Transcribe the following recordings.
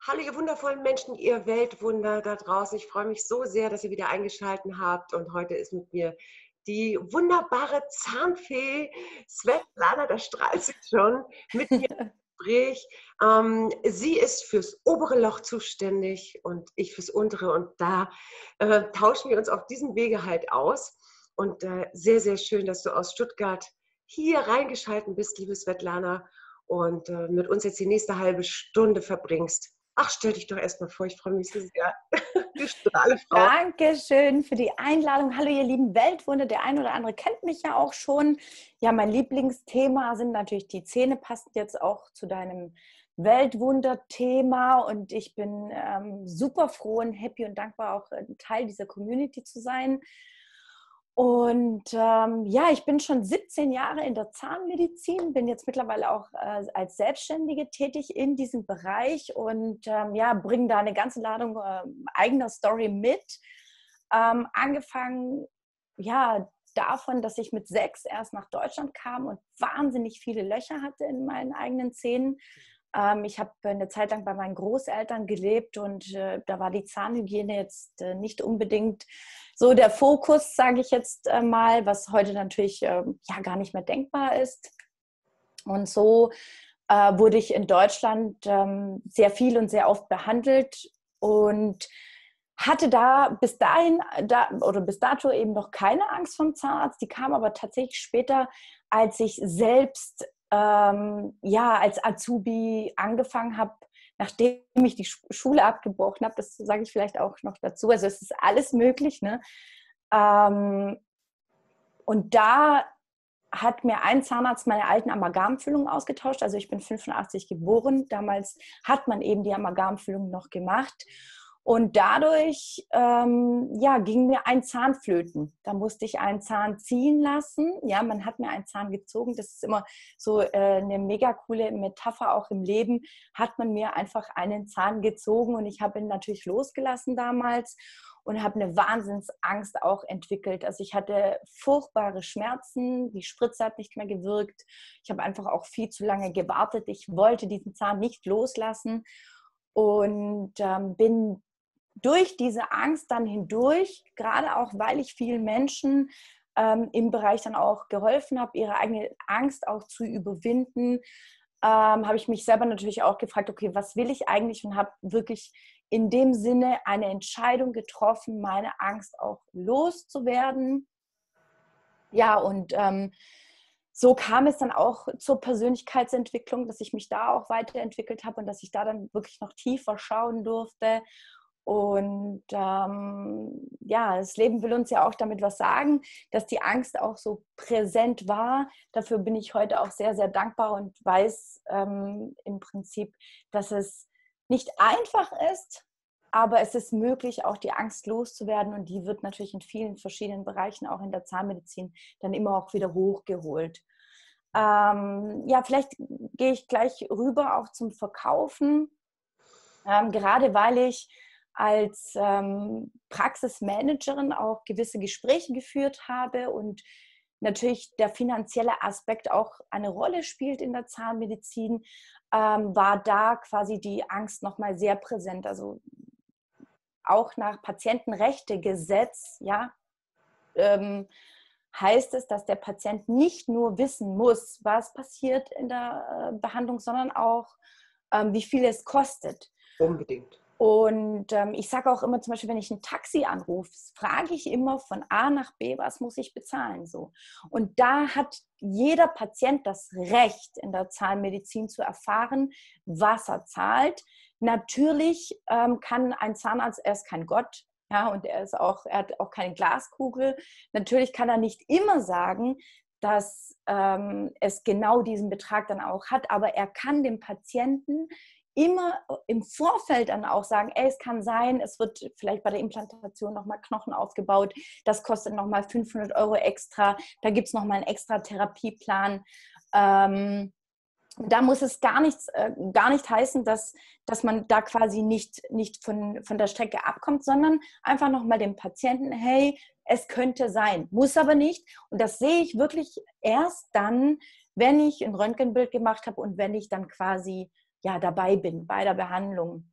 Hallo, ihr wundervollen Menschen, ihr Weltwunder da draußen. Ich freue mich so sehr, dass ihr wieder eingeschaltet habt. Und heute ist mit mir die wunderbare Zahnfee Svetlana, da strahlt sie schon, mit mir im Gespräch. Sie ist fürs obere Loch zuständig und ich fürs untere. Und da tauschen wir uns auf diesem Wege halt aus. Und sehr, sehr schön, dass du aus Stuttgart hier reingeschaltet bist, liebe Svetlana, und mit uns jetzt die nächste halbe Stunde verbringst. Ach, stell dich doch erstmal vor, ich freue mich so sehr. Du Strahlefrau. Dankeschön für die Einladung. Hallo, ihr lieben Weltwunder. Der ein oder andere kennt mich ja auch schon. Ja, mein Lieblingsthema sind natürlich die Zähne, passt jetzt auch zu deinem Weltwunder-Thema. Und ich bin super froh und happy und dankbar, auch ein Teil dieser Community zu sein. Und ja, ich bin schon 17 Jahre in der Zahnmedizin, bin jetzt mittlerweile auch als Selbstständige tätig in diesem Bereich und ja, bringe da eine ganze Ladung eigener Story mit. Angefangen, ja, davon, dass ich mit 6 erst nach Deutschland kam und wahnsinnig viele Löcher hatte in meinen eigenen Zähnen. Ich habe eine Zeit lang bei meinen Großeltern gelebt und da war die Zahnhygiene jetzt nicht unbedingt so der Fokus, sage ich jetzt mal, was heute natürlich ja gar nicht mehr denkbar ist. Und so wurde ich in Deutschland sehr viel und sehr oft behandelt und hatte da bis dato eben noch keine Angst vom Zahnarzt. Die kam aber tatsächlich später, als ich selbst ja, als Azubi angefangen habe, nachdem ich die Schule abgebrochen habe. Das sage ich vielleicht auch noch dazu. Also es ist alles möglich, ne? Und da hat mir ein Zahnarzt meine alten Amalgamfüllungen ausgetauscht. Also ich bin 85 geboren. Damals hat man eben die Amalgamfüllungen noch gemacht. Und dadurch ja, ging mir ein Zahn flöten. Da musste ich einen Zahn ziehen lassen. Ja, man hat mir einen Zahn gezogen. Das ist immer so eine mega coole Metapher auch im Leben. Hat man mir einfach einen Zahn gezogen und ich habe ihn natürlich losgelassen damals und habe eine Wahnsinnsangst auch entwickelt. Also ich hatte furchtbare Schmerzen. Die Spritze hat nicht mehr gewirkt. Ich habe einfach auch viel zu lange gewartet. Ich wollte diesen Zahn nicht loslassen und bin durch diese Angst dann hindurch, gerade auch, weil ich vielen Menschen im Bereich dann auch geholfen habe, ihre eigene Angst auch zu überwinden, habe ich mich selber natürlich auch gefragt, okay, was will ich eigentlich, und habe wirklich in dem Sinne eine Entscheidung getroffen, meine Angst auch loszuwerden. Ja, und so kam es dann auch zur Persönlichkeitsentwicklung, dass ich mich da auch weiterentwickelt habe und dass ich da dann wirklich noch tiefer schauen durfte. Und ja, das Leben will uns ja auch damit was sagen, dass die Angst auch so präsent war. Dafür bin ich heute auch sehr, sehr dankbar und weiß im Prinzip, dass es nicht einfach ist, aber es ist möglich, auch die Angst loszuwerden. Und die wird natürlich in vielen verschiedenen Bereichen, auch in der Zahnmedizin, dann immer auch wieder hochgeholt. Ja, vielleicht gehe ich gleich rüber auch zum Verkaufen. Gerade weil ich als Praxismanagerin auch gewisse Gespräche geführt habe und natürlich der finanzielle Aspekt auch eine Rolle spielt in der Zahnmedizin, war da quasi die Angst nochmal sehr präsent. Also auch nach Patientenrechtegesetz, ja, heißt es, dass der Patient nicht nur wissen muss, was passiert in der Behandlung, sondern auch, wie viel es kostet. Unbedingt. Und ich sage auch immer, zum Beispiel, wenn ich ein Taxi anrufe, frage ich immer von A nach B, was muss ich bezahlen? So. Und da hat jeder Patient das Recht, in der Zahnmedizin zu erfahren, was er zahlt. Natürlich kann ein Zahnarzt, er ist kein Gott, ja, und er hat auch keine Glaskugel. Natürlich kann er nicht immer sagen, dass es genau diesen Betrag dann auch hat, aber er kann dem Patienten immer im Vorfeld dann auch sagen, ey, es kann sein, es wird vielleicht bei der Implantation nochmal Knochen aufgebaut, das kostet nochmal 500 € extra, da gibt es nochmal einen extra Therapieplan. Da muss es gar nicht heißen, dass man da quasi nicht von der Strecke abkommt, sondern einfach nochmal dem Patienten, hey, es könnte sein, muss aber nicht. Und das sehe ich wirklich erst dann, wenn ich ein Röntgenbild gemacht habe und wenn ich dann quasi ja dabei bin bei der Behandlung.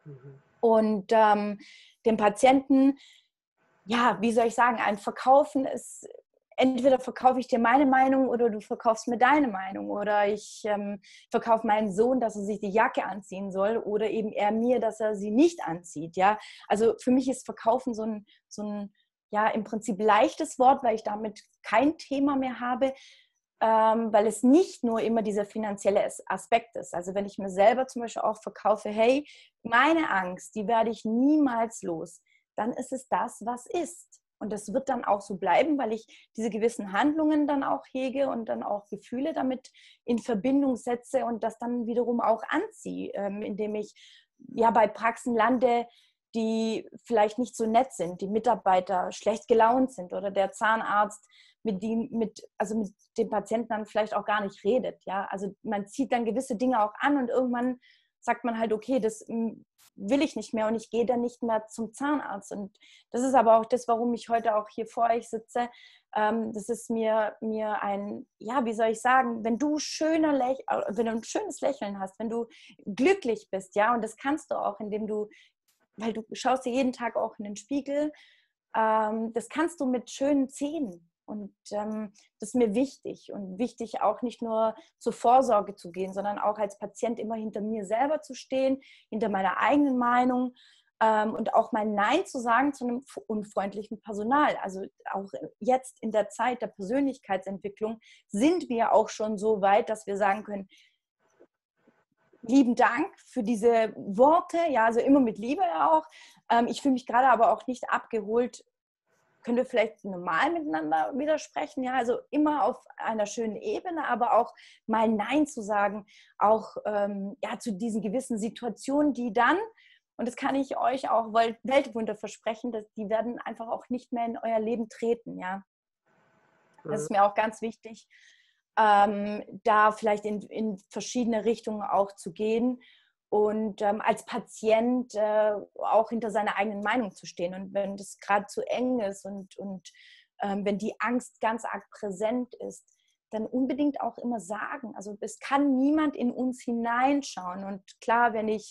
Und dem Patienten, ja, wie soll ich sagen, ein Verkaufen ist, entweder verkaufe ich dir meine Meinung oder du verkaufst mir deine Meinung. Oder ich verkaufe meinen Sohn, dass er sich die Jacke anziehen soll oder eben er mir, dass er sie nicht anzieht. Ja? Also für mich ist Verkaufen so ein ja, im Prinzip leichtes Wort, weil ich damit kein Thema mehr habe, weil es nicht nur immer dieser finanzielle Aspekt ist. Also wenn ich mir selber zum Beispiel auch verkaufe, hey, meine Angst, die werde ich niemals los, dann ist es das, was ist. Und das wird dann auch so bleiben, weil ich diese gewissen Handlungen dann auch hege und dann auch Gefühle damit in Verbindung setze und das dann wiederum auch anziehe, indem ich ja bei Praxen lande, die vielleicht nicht so nett sind, die Mitarbeiter schlecht gelaunt sind oder der Zahnarzt mit dem Patienten dann vielleicht auch gar nicht redet. Ja? Also man zieht dann gewisse Dinge auch an und irgendwann sagt man halt, okay, das will ich nicht mehr und ich gehe dann nicht mehr zum Zahnarzt. Und das ist aber auch das, warum ich heute auch hier vor euch sitze. Das ist mir ein, ja, wie soll ich sagen, wenn du ein schönes Lächeln hast, wenn du glücklich bist, ja, und das kannst du auch, weil du schaust dir jeden Tag auch in den Spiegel, das kannst du mit schönen Zähnen. Und das ist mir wichtig. Und wichtig auch nicht nur zur Vorsorge zu gehen, sondern auch als Patient immer hinter mir selber zu stehen, hinter meiner eigenen Meinung und auch mal Nein zu sagen zu einem unfreundlichen Personal. Also auch jetzt in der Zeit der Persönlichkeitsentwicklung sind wir auch schon so weit, dass wir sagen können, lieben Dank für diese Worte, ja, also immer mit Liebe auch. Ich fühle mich gerade aber auch nicht abgeholt. Können wir vielleicht normal miteinander widersprechen? Ja, also immer auf einer schönen Ebene, aber auch mal Nein zu sagen, auch ja, zu diesen gewissen Situationen, die dann, und das kann ich euch auch Weltwunder versprechen, dass die werden einfach auch nicht mehr in euer Leben treten. Ja, das ist mir auch ganz wichtig, da vielleicht in verschiedene Richtungen auch zu gehen und als Patient auch hinter seiner eigenen Meinung zu stehen. Und wenn das gerade zu eng ist und wenn die Angst ganz arg präsent ist, dann unbedingt auch immer sagen. Also es kann niemand in uns hineinschauen. Und klar, wenn ich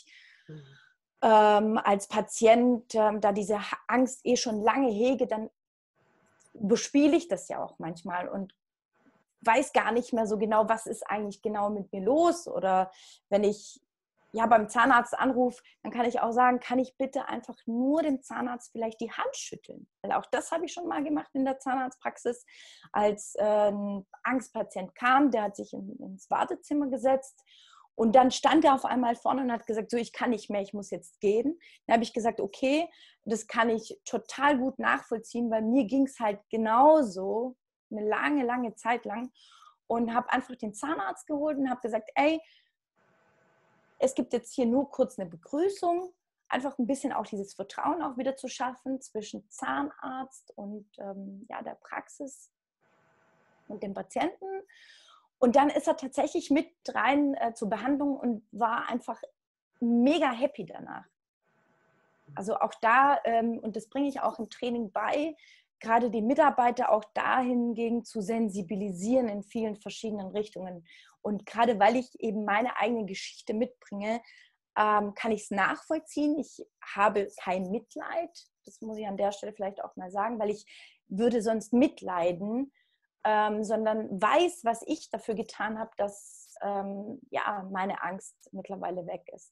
als Patient da diese Angst schon lange hege, dann bespiele ich das ja auch manchmal und weiß gar nicht mehr so genau, was ist eigentlich genau mit mir los. Oder wenn ich ja beim Zahnarzt anrufe, dann kann ich auch sagen, kann ich bitte einfach nur dem Zahnarzt vielleicht die Hand schütteln? Weil auch das habe ich schon mal gemacht in der Zahnarztpraxis, als ein Angstpatient kam, der hat sich ins Wartezimmer gesetzt und dann stand er auf einmal vorne und hat gesagt, so, ich kann nicht mehr, ich muss jetzt gehen. Dann habe ich gesagt, okay, das kann ich total gut nachvollziehen, weil mir ging es halt genauso, eine lange, lange Zeit lang, und habe einfach den Zahnarzt geholt und habe gesagt, ey, es gibt jetzt hier nur kurz eine Begrüßung, einfach ein bisschen auch dieses Vertrauen auch wieder zu schaffen zwischen Zahnarzt und ja, der Praxis und dem Patienten. Und dann ist er tatsächlich mit rein zur Behandlung und war einfach mega happy danach. Also auch da, und das bringe ich auch im Training bei, gerade die Mitarbeiter auch dahingegen zu sensibilisieren in vielen verschiedenen Richtungen. Und gerade weil ich eben meine eigene Geschichte mitbringe, kann ich es nachvollziehen. Ich habe kein Mitleid, das muss ich an der Stelle vielleicht auch mal sagen, weil ich würde sonst mitleiden, sondern weiß, was ich dafür getan habe, dass ja, meine Angst mittlerweile weg ist.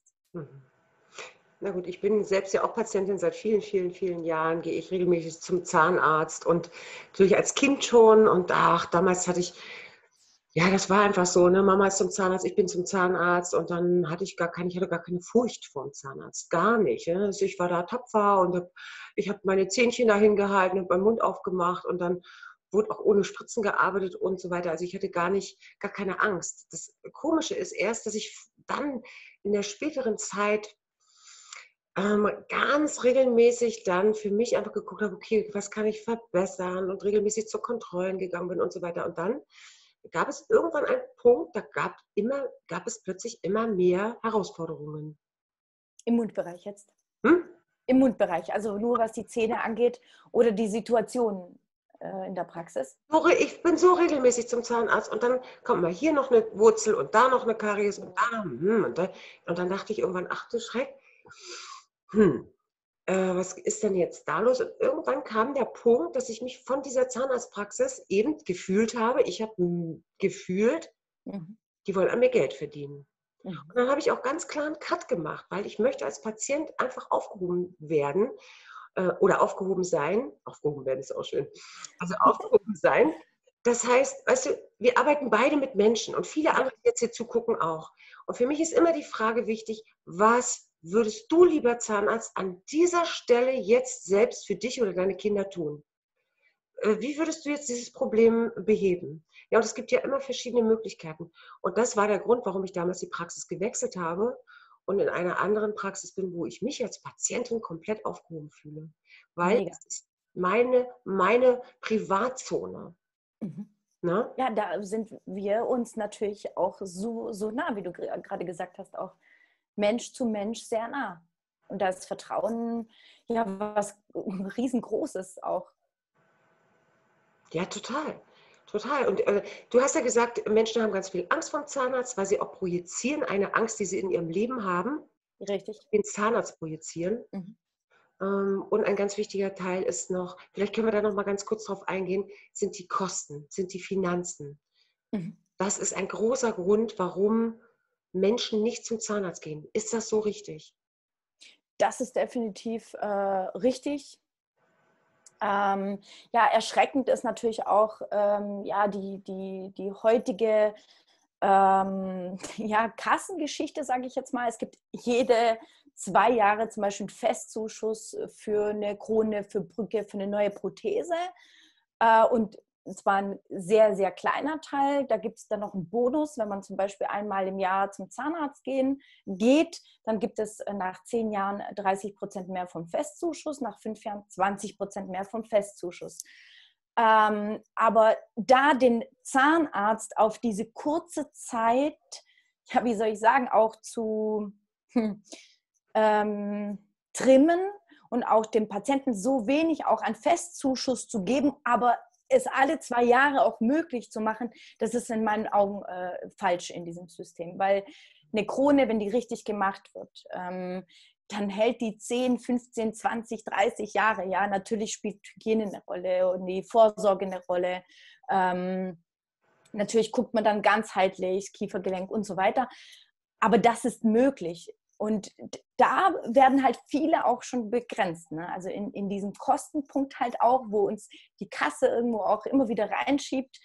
Na gut, ich bin selbst ja auch Patientin seit vielen, vielen, vielen Jahren, gehe ich regelmäßig zum Zahnarzt und natürlich als Kind schon und ach, damals hatte ich, ja, das war einfach so, ne, Mama ist zum Zahnarzt, ich bin zum Zahnarzt und dann hatte ich hatte gar keine Furcht vor dem Zahnarzt, gar nicht. Ne? Also ich war da tapfer und ich habe meine Zähnchen dahin gehalten, habe meinen Mund aufgemacht und dann wurde auch ohne Spritzen gearbeitet und so weiter. Also ich hatte gar keine Angst. Das Komische ist erst, dass ich dann in der späteren Zeit ganz regelmäßig dann für mich einfach geguckt habe, okay, was kann ich verbessern und regelmäßig zu Kontrollen gegangen bin und so weiter. Und dann gab es irgendwann einen Punkt, da gab es plötzlich immer mehr Herausforderungen. Im Mundbereich jetzt? Im Mundbereich, also nur was die Zähne angeht oder die Situation in der Praxis? Ich bin so regelmäßig zum Zahnarzt und dann kommt mal hier noch eine Wurzel und da noch eine Karies und da und dann dachte ich irgendwann, ach du Schreck, hm, was ist denn jetzt da los? Und irgendwann kam der Punkt, dass ich mich von dieser Zahnarztpraxis eben gefühlt habe. Ich habe gefühlt, Mhm. die wollen an mir Geld verdienen. Mhm. Und dann habe ich auch ganz klar einen Cut gemacht, weil ich möchte als Patient einfach aufgehoben werden oder aufgehoben sein. Aufgehoben werden ist auch schön. Also aufgehoben sein. Das heißt, weißt du, wir arbeiten beide mit Menschen und viele Ja. andere, die jetzt hier zugucken, auch. Und für mich ist immer die Frage wichtig, was würdest du, lieber Zahnarzt, an dieser Stelle jetzt selbst für dich oder deine Kinder tun? Wie würdest du jetzt dieses Problem beheben? Ja, und es gibt ja immer verschiedene Möglichkeiten. Und das war der Grund, warum ich damals die Praxis gewechselt habe und in einer anderen Praxis bin, wo ich mich als Patientin komplett aufgehoben fühle. Weil Mega. es ist meine Privatzone. Mhm. Ne? Ja, da sind wir uns natürlich auch so nah, wie du gerade gesagt hast, auch Mensch zu Mensch sehr nah. Und da ist Vertrauen ja was riesengroßes auch. Ja, total. Total. Und du hast ja gesagt, Menschen haben ganz viel Angst vom Zahnarzt, weil sie auch projizieren, eine Angst, die sie in ihrem Leben haben, Richtig. den Zahnarzt projizieren. Mhm. Und ein ganz wichtiger Teil ist noch, vielleicht können wir da noch mal ganz kurz drauf eingehen, sind die Kosten, sind die Finanzen. Mhm. Das ist ein großer Grund, warum Menschen nicht zum Zahnarzt gehen. Ist das so richtig? Das ist definitiv richtig. Ja, erschreckend ist natürlich auch ja, die heutige ja, Kassengeschichte, sage ich jetzt mal. Es gibt jede 2 Jahre zum Beispiel einen Festzuschuss für eine Krone, für Brücke, für eine neue Prothese. Und zwar ein sehr, sehr kleiner Teil. Da gibt es dann noch einen Bonus, wenn man zum Beispiel einmal im Jahr zum Zahnarzt geht, dann gibt es nach 10 Jahren 30% mehr vom Festzuschuss, nach 5 Jahren 20% mehr vom Festzuschuss. Aber da den Zahnarzt auf diese kurze Zeit, ja, wie soll ich sagen, auch zu trimmen und auch dem Patienten so wenig auch an Festzuschuss zu geben, aber es alle 2 Jahre auch möglich zu machen, das ist in meinen Augen falsch in diesem System, weil eine Krone, wenn die richtig gemacht wird, dann hält die 10, 15, 20, 30 Jahre. Ja, natürlich spielt Hygiene eine Rolle und die Vorsorge eine Rolle. Natürlich guckt man dann ganzheitlich, Kiefergelenk und so weiter. Aber das ist möglich. Und da werden halt viele auch schon begrenzt. Ne? Also in diesem Kostenpunkt halt auch, wo uns die Kasse irgendwo auch immer wieder reinschiebt.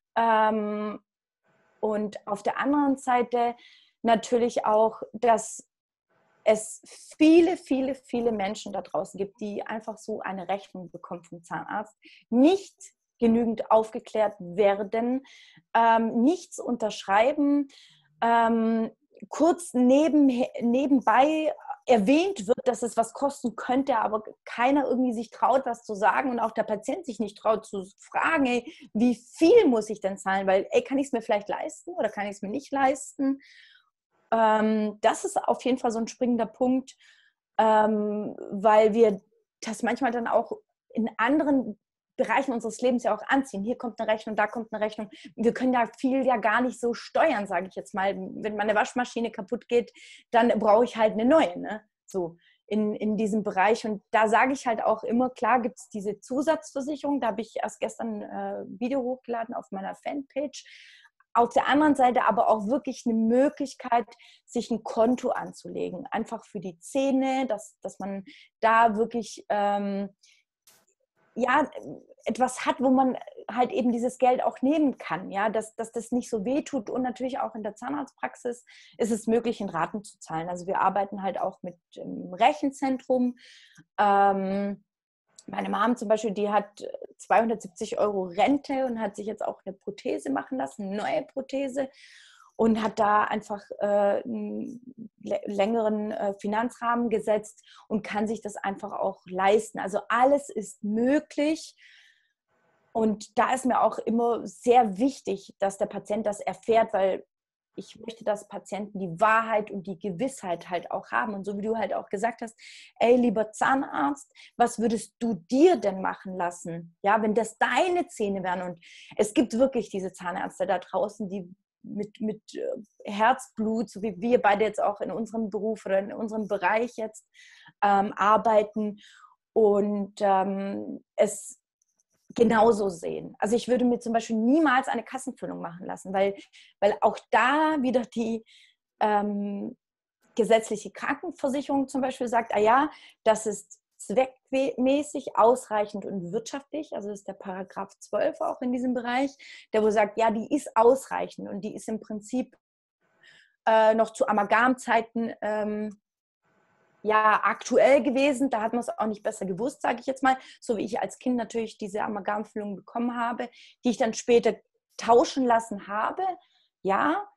Und auf der anderen Seite natürlich auch, dass es viele, viele, viele Menschen da draußen gibt, die einfach so eine Rechnung bekommen vom Zahnarzt, nicht genügend aufgeklärt werden, nichts unterschreiben, kurz nebenbei erwähnt wird, dass es was kosten könnte, aber keiner irgendwie sich traut, was zu sagen und auch der Patient sich nicht traut zu fragen, ey, wie viel muss ich denn zahlen? Weil, ey, kann ich es mir vielleicht leisten oder kann ich es mir nicht leisten? Das ist auf jeden Fall so ein springender Punkt, weil wir das manchmal dann auch in anderen Bereichen unseres Lebens ja auch anziehen. Hier kommt eine Rechnung, da kommt eine Rechnung. Wir können da viel ja gar nicht so steuern, sage ich jetzt mal. Wenn meine Waschmaschine kaputt geht, dann brauche ich halt eine neue. Ne? So in diesem Bereich. Und da sage ich halt auch immer, klar gibt es diese Zusatzversicherung. Da habe ich erst gestern ein Video hochgeladen auf meiner Fanpage. Auf der anderen Seite aber auch wirklich eine Möglichkeit, sich ein Konto anzulegen. Einfach für die Zähne, dass man da wirklich ja, etwas hat, wo man halt eben dieses Geld auch nehmen kann, ja, dass das nicht so weh tut. Und natürlich auch in der Zahnarztpraxis ist es möglich, in Raten zu zahlen. Also wir arbeiten halt auch mit dem Rechenzentrum. Meine Mom zum Beispiel, die hat 270 € Rente und hat sich jetzt auch eine Prothese machen lassen, eine neue Prothese, und hat da einfach einen längeren Finanzrahmen gesetzt und kann sich das einfach auch leisten. Also alles ist möglich. Und da ist mir auch immer sehr wichtig, dass der Patient das erfährt, weil ich möchte, dass Patienten die Wahrheit und die Gewissheit halt auch haben. Und so wie du halt auch gesagt hast, ey, lieber Zahnarzt, was würdest du dir denn machen lassen? Ja, wenn das deine Zähne wären. Und es gibt wirklich diese Zahnärzte da draußen, die mit Herzblut, so wie wir beide jetzt auch in unserem Beruf oder in unserem Bereich jetzt arbeiten und es genauso sehen. Also ich würde mir zum Beispiel niemals eine Kassenfüllung machen lassen, weil auch da wieder die gesetzliche Krankenversicherung zum Beispiel sagt, das ist zweckmäßig, ausreichend und wirtschaftlich. Also das ist der Paragraph 12 auch in diesem Bereich, der wo sagt, ja, die ist ausreichend und die ist im Prinzip noch zu Amalgamzeiten aktuell gewesen. Da hat man es auch nicht besser gewusst, sage ich jetzt mal. So wie ich als Kind natürlich diese Amalgamfüllung bekommen habe, die ich dann später tauschen lassen habe. Ja,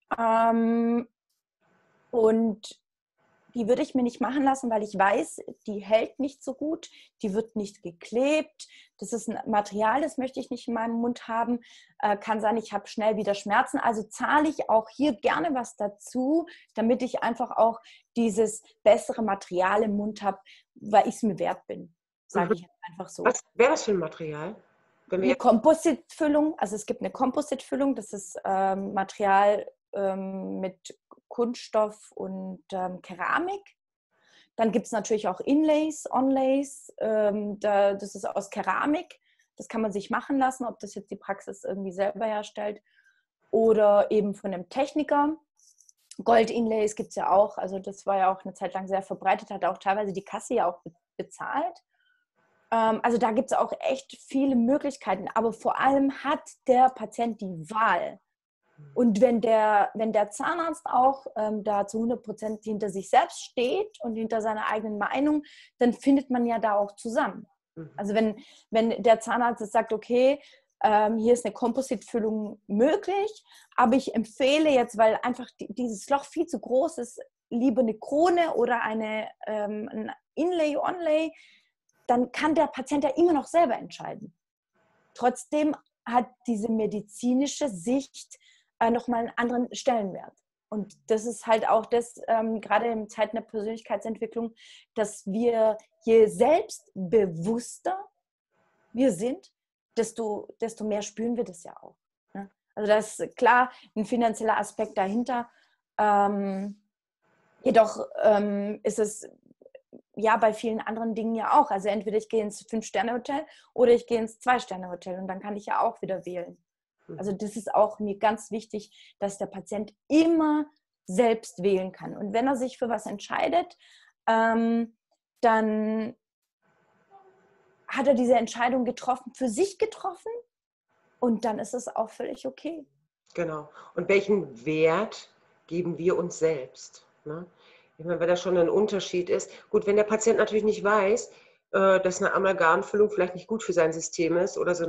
und die würde ich mir nicht machen lassen, weil ich weiß, die hält nicht so gut, die wird nicht geklebt. Das ist ein Material, das möchte ich nicht in meinem Mund haben. Kann sein, ich habe schnell wieder Schmerzen. Also zahle ich auch hier gerne was dazu, damit ich einfach auch dieses bessere Material im Mund habe, weil ich es mir wert bin, sage ich einfach so. Was wäre das für ein Material? Eine Composite-Füllung, also es gibt eine Composite-Füllung, das ist Material mit Kunststoff und Keramik. Dann gibt es natürlich auch Inlays, Onlays, das ist aus Keramik. Das kann man sich machen lassen, ob das jetzt die Praxis irgendwie selber herstellt oder eben von einem Techniker. Gold-Inlays gibt es ja auch, also das war ja auch eine Zeit lang sehr verbreitet, hat auch teilweise die Kasse ja auch bezahlt. Also da gibt es auch echt viele Möglichkeiten, aber vor allem hat der Patient die Wahl. Und wenn der Zahnarzt auch da zu 100% hinter sich selbst steht und hinter seiner eigenen Meinung, dann findet man ja da auch zusammen. Also wenn der Zahnarzt jetzt sagt, okay, hier ist eine Kompositfüllung möglich, aber ich empfehle jetzt, weil einfach dieses Loch viel zu groß ist, lieber eine Krone oder ein Inlay, Onlay, dann kann der Patient ja immer noch selber entscheiden. Trotzdem hat diese medizinische Sicht nochmal einen anderen Stellenwert. Und das ist halt auch das, gerade in Zeiten der Persönlichkeitsentwicklung, dass wir, je selbstbewusster wir sind, desto mehr spüren wir das ja auch. Ne? Also da ist klar ein finanzieller Aspekt dahinter. Jedoch ist es bei vielen anderen Dingen ja auch. Also entweder ich gehe ins 5-Sterne-Hotel oder ich gehe ins 2-Sterne-Hotel und dann kann ich ja auch wieder wählen. Also das ist auch mir ganz wichtig, dass der Patient immer selbst wählen kann. Und wenn er sich für was entscheidet, dann hat er diese Entscheidung für sich getroffen und dann ist es auch völlig okay. Genau. Und welchen Wert geben wir uns selbst? Ne? Ich meine, wenn da schon ein Unterschied ist. Gut, wenn der Patient natürlich nicht weiß, dass eine Amalgamfüllung vielleicht nicht gut für sein System ist oder so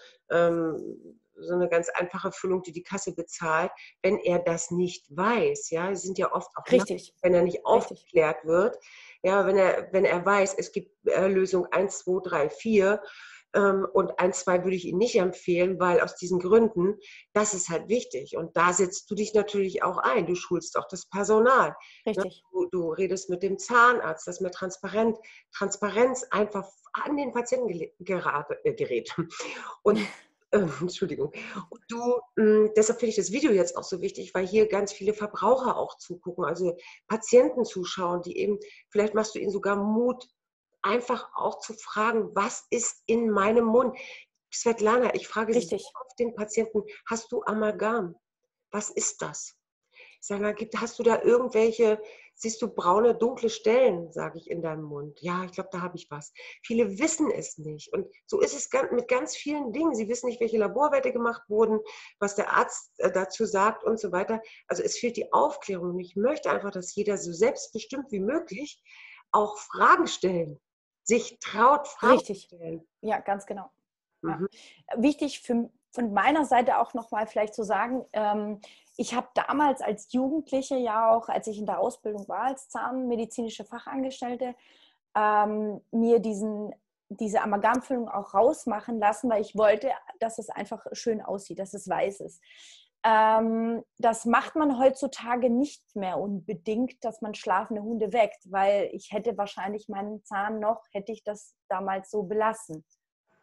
eine ganz einfache Füllung, die die Kasse bezahlt, wenn er das nicht weiß. Ja, es sind ja oft auch Richtig. Wenn er nicht aufgeklärt wird. Ja, wenn er weiß, es gibt Lösung 1, 2, 3, 4 und 1, 2 würde ich Ihnen nicht empfehlen, weil aus diesen Gründen, das ist halt wichtig. Und da setzt du dich natürlich auch ein. Du schulst auch das Personal. Richtig. Du redest mit dem Zahnarzt, dass mehr Transparenz einfach an den Patienten gerät. Und Entschuldigung. Und deshalb finde ich das Video jetzt auch so wichtig, weil hier ganz viele Verbraucher auch zugucken, also Patienten zuschauen, die eben, vielleicht machst du ihnen sogar Mut, einfach auch zu fragen, was ist in meinem Mund? Svetlana, ich frage so oft den Patienten, hast du Amalgam? Was ist das? Ich sage mal, hast du da siehst du braune, dunkle Stellen, sage ich, in deinem Mund? Ja, ich glaube, da habe ich was. Viele wissen es nicht. Und so ist es mit ganz vielen Dingen. Sie wissen nicht, welche Laborwerte gemacht wurden, was der Arzt dazu sagt und so weiter. Also es fehlt die Aufklärung. Und ich möchte einfach, dass jeder so selbstbestimmt wie möglich auch Fragen stellen, sich traut, Fragen zu stellen. Ja, ganz genau. Ja. Wichtig von meiner Seite auch nochmal vielleicht zu sagen, ich habe damals als Jugendliche, ja auch als ich in der Ausbildung war als zahnmedizinische Fachangestellte, mir diese Amalgamfüllung auch rausmachen lassen, weil ich wollte, dass es einfach schön aussieht, dass es weiß ist. Das macht man heutzutage nicht mehr unbedingt, dass man schlafende Hunde weckt, weil ich hätte wahrscheinlich meinen Zahn noch, hätte ich das damals so belassen.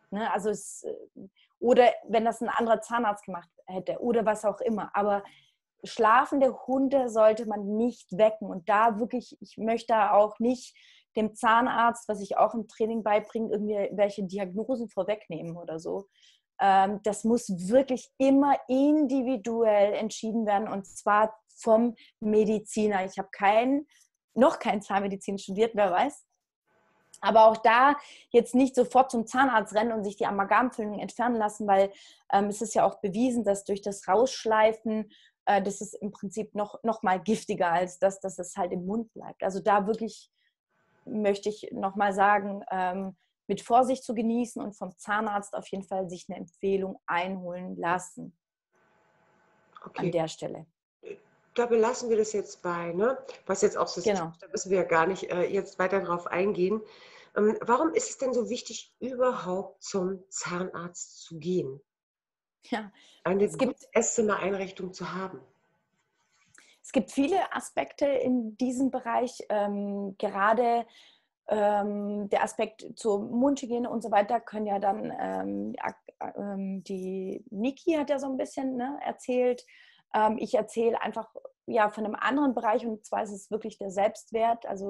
Ne? Also oder wenn das ein anderer Zahnarzt gemacht hätte oder was auch immer. Aber schlafende Hunde sollte man nicht wecken. Und da wirklich, ich möchte da auch nicht dem Zahnarzt, was ich auch im Training beibringe, irgendwelche Diagnosen vorwegnehmen oder so. Das muss wirklich immer individuell entschieden werden und zwar vom Mediziner. Ich habe noch kein Zahnmedizin studiert, wer weiß. Aber auch da jetzt nicht sofort zum Zahnarzt rennen und sich die Amalgamfüllung entfernen lassen, weil es ist ja auch bewiesen, dass durch das Rausschleifen, das ist im Prinzip noch mal giftiger als das, dass es halt im Mund bleibt. Also da wirklich möchte ich nochmal sagen, mit Vorsicht zu genießen und vom Zahnarzt auf jeden Fall sich eine Empfehlung einholen lassen. Okay. An der Stelle. Da belassen wir das jetzt bei, ne? Was jetzt auch so ist, Genau. da müssen wir ja gar nicht jetzt weiter drauf eingehen. Warum ist es denn so wichtig, überhaupt zum Zahnarzt zu gehen? Ja, Eine gute Esszimmereinrichtung zu haben? Es gibt viele Aspekte in diesem Bereich, gerade der Aspekt zur Mundhygiene und so weiter können ja dann, die Niki hat ja so ein bisschen, ne, erzählt. Ich erzähle einfach ja von einem anderen Bereich und zwar ist es wirklich der Selbstwert. Also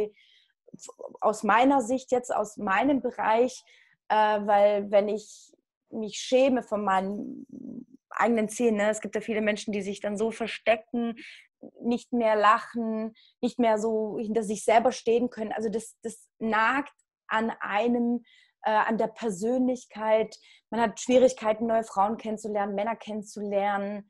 aus meiner Sicht jetzt, aus meinem Bereich, weil wenn ich mich schäme von meinen eigenen Zähnen, ne? Es gibt ja viele Menschen, die sich dann so verstecken, nicht mehr lachen, nicht mehr so hinter sich selber stehen können. Also das nagt an einem, an der Persönlichkeit. Man hat Schwierigkeiten, neue Frauen kennenzulernen, Männer kennenzulernen.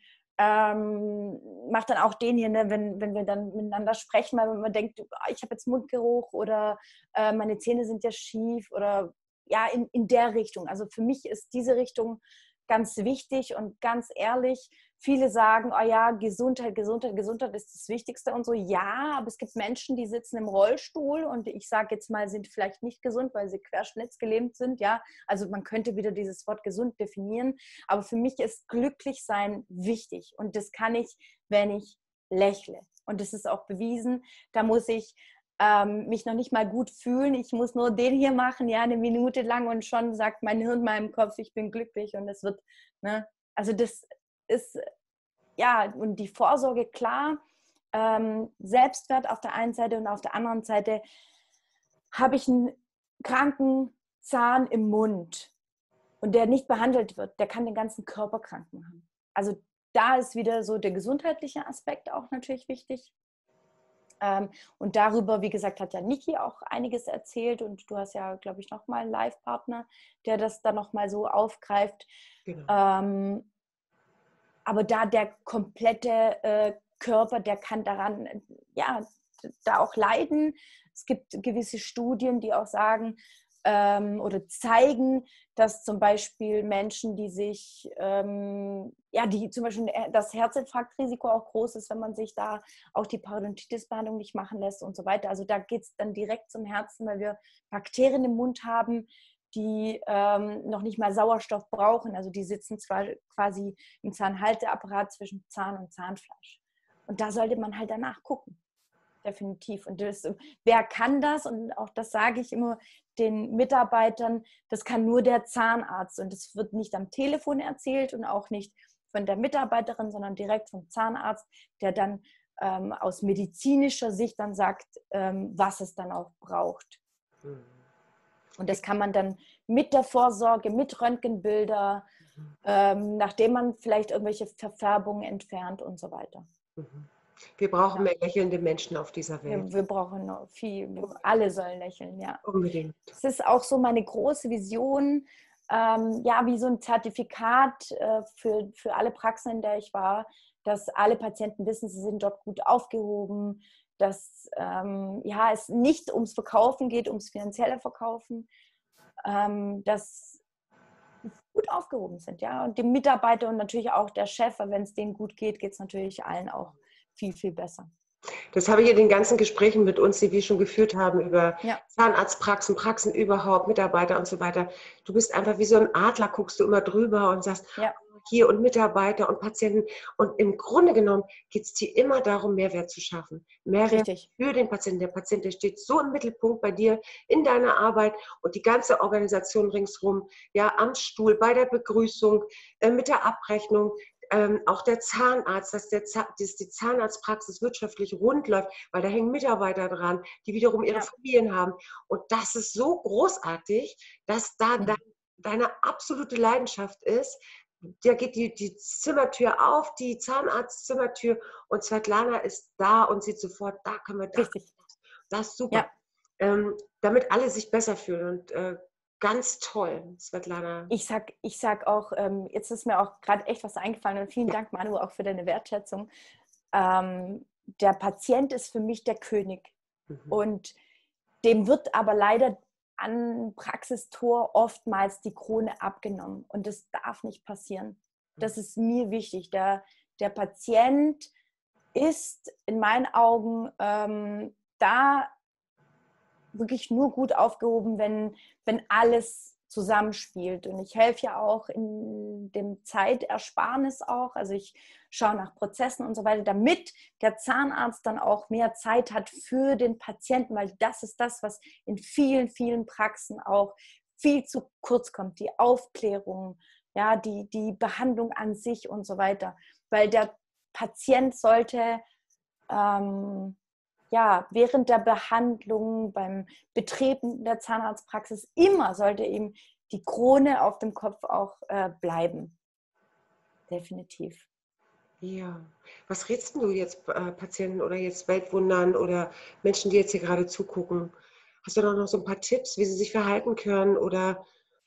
Macht dann auch den hier, ne, wenn wir dann miteinander sprechen, weil man denkt, ich habe jetzt Mundgeruch oder meine Zähne sind ja schief oder ja, in der Richtung. Also für mich ist diese Richtung ganz wichtig und ganz ehrlich, viele sagen, oh ja, Gesundheit, Gesundheit, Gesundheit ist das Wichtigste und so. Ja, aber es gibt Menschen, die sitzen im Rollstuhl und ich sage jetzt mal, sind vielleicht nicht gesund, weil sie querschnittsgelähmt sind. Ja, also man könnte wieder dieses Wort gesund definieren. Aber für mich ist Glücklichsein wichtig und das kann ich, wenn ich lächle. Und das ist auch bewiesen. Da muss ich mich noch nicht mal gut fühlen. Ich muss nur den hier machen, ja, eine Minute lang und schon sagt mein Hirn meinem Kopf, ich bin glücklich und es wird, ne, also das ist, ja, und die Vorsorge, klar, Selbstwert auf der einen Seite und auf der anderen Seite habe ich einen kranken Zahn im Mund und der nicht behandelt wird, der kann den ganzen Körper krank machen. Also da ist wieder so der gesundheitliche Aspekt auch natürlich wichtig. Und darüber, wie gesagt, hat ja Niki auch einiges erzählt und du hast ja, glaube ich, nochmal einen Live-Partner, der das dann nochmal so aufgreift. Genau. Aber da der komplette Körper, der kann daran, ja, da auch leiden. Es gibt gewisse Studien, die auch sagen oder zeigen, dass zum Beispiel Menschen, die sich, die zum Beispiel das Herzinfarktrisiko auch groß ist, wenn man sich da auch die Parodontitis-Behandlung nicht machen lässt und so weiter. Also da geht es dann direkt zum Herzen, weil wir Bakterien im Mund haben, die noch nicht mal Sauerstoff brauchen. Also die sitzen zwar quasi im Zahnhalteapparat zwischen Zahn und Zahnfleisch. Und da sollte man halt danach gucken. Definitiv. Und wer kann das? Und auch das sage ich immer den Mitarbeitern, das kann nur der Zahnarzt. Und das wird nicht am Telefon erzählt und auch nicht von der Mitarbeiterin, sondern direkt vom Zahnarzt, der dann aus medizinischer Sicht dann sagt, was es dann auch braucht. Und das kann man dann mit der Vorsorge, mit Röntgenbilder, nachdem man vielleicht irgendwelche Verfärbungen entfernt und so weiter. Wir brauchen mehr lächelnde Menschen auf dieser Welt. Wir brauchen noch viel, alle sollen lächeln, ja. Unbedingt. Das ist auch so meine große Vision, wie so ein Zertifikat für alle Praxen, in der ich war, dass alle Patienten wissen, sie sind dort gut aufgehoben, dass es nicht ums Verkaufen geht, ums finanzielle Verkaufen, dass sie gut aufgehoben sind, ja. Und die Mitarbeiter und natürlich auch der Chef, wenn es denen gut geht, geht es natürlich allen auch viel, viel besser. Das habe ich in den ganzen Gesprächen mit uns, die wir schon geführt haben, über Zahnarztpraxen, Praxen überhaupt, Mitarbeiter und so weiter. Du bist einfach wie so ein Adler, guckst du immer drüber und sagst, hier und Mitarbeiter und Patienten. Und im Grunde genommen geht es dir immer darum, Mehrwert zu schaffen. Mehrwert Richtig. für den Patienten. Der Patient, der steht so im Mittelpunkt bei dir in deiner Arbeit und die ganze Organisation ringsrum, ja, am Stuhl, bei der Begrüßung, mit der Abrechnung. Auch der Zahnarzt, dass die Zahnarztpraxis wirtschaftlich rund läuft, weil da hängen Mitarbeiter dran, die wiederum ihre Familien haben. Und das ist so großartig, dass da deine absolute Leidenschaft ist. Da geht die Zimmertür auf, die Zahnarztzimmertür, und Svetlana ist da und sieht sofort, da können wir da. Richtig. Das ist super. Damit alle sich besser fühlen. Und ganz toll, Svetlana. Ich sag auch, jetzt ist mir auch gerade echt was eingefallen und vielen Dank, Manu, auch für deine Wertschätzung. Der Patient ist für mich der König und dem wird aber leider an Praxistor oftmals die Krone abgenommen und das darf nicht passieren. Das ist mir wichtig. Der Patient ist in meinen Augen da wirklich nur gut aufgehoben, wenn alles zusammenspielt. Und ich helfe ja auch in dem Zeitersparnis auch. Also ich schaue nach Prozessen und so weiter, damit der Zahnarzt dann auch mehr Zeit hat für den Patienten, weil das ist das, was in vielen, vielen Praxen auch viel zu kurz kommt. Die Aufklärung, ja, die Behandlung an sich und so weiter. Weil der Patient sollte während der Behandlung, beim Betreten der Zahnarztpraxis, immer sollte ihm die Krone auf dem Kopf auch bleiben. Definitiv. Ja. Was rätst du jetzt Patienten oder jetzt Weltwundern oder Menschen, die jetzt hier gerade zugucken? Hast du noch so ein paar Tipps, wie sie sich verhalten können oder